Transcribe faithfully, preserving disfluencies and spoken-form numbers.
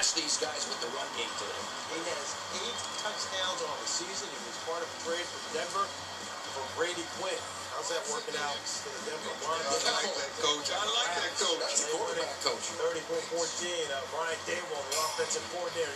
smash these guys with the run game today. He has eight touchdowns on the season. He was part of a trade from Denver for Brady Quinn. How's that working out for the Denver Broncos? I like that coach. I like that coach. That's the quarterback coach. thirty-four fourteen. Uh, Brian Dable, the offensive coordinator.